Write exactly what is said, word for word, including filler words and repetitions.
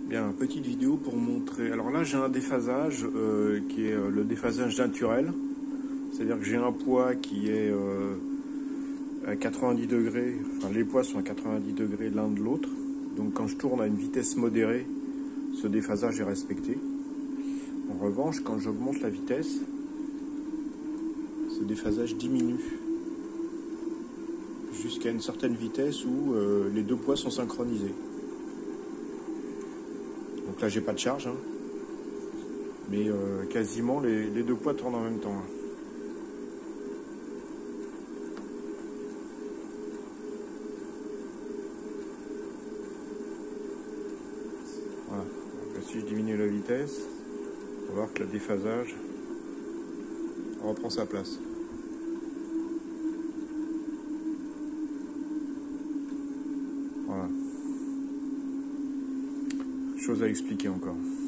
Bien, petite vidéo pour montrer. Alors là, j'ai un déphasage euh, qui est euh, le déphasage naturel. C'est-à-dire que j'ai un poids qui est euh, à quatre-vingt-dix degrés. Enfin, les poids sont à quatre-vingt-dix degrés l'un de l'autre. Donc quand je tourne à une vitesse modérée, ce déphasage est respecté. En revanche, quand j'augmente la vitesse, ce déphasage diminue jusqu'à une certaine vitesse où euh, les deux poids sont synchronisés. Donc là, j'ai pas de charge, hein, mais euh, quasiment les, les deux poids tournent en même temps. Hein. Voilà. Donc, si je diminue la vitesse, on va voir que le déphasage reprend sa place. Voilà. Chose à expliquer encore.